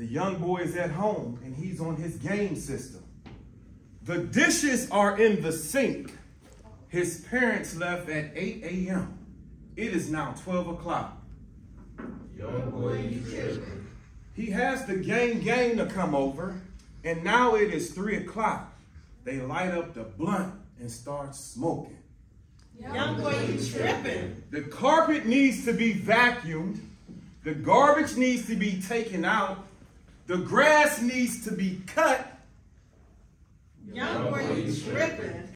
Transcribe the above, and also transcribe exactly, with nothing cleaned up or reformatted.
The young boy is at home and he's on his game system. The dishes are in the sink. His parents left at eight A M It is now twelve o'clock. Young boy, you tripping. He has the gang gang to come over, and now it is three o'clock. They light up the blunt and start smoking. Young boy, you tripping. The carpet needs to be vacuumed. The garbage needs to be taken out. The grass needs to be cut. Young boy, you tripping.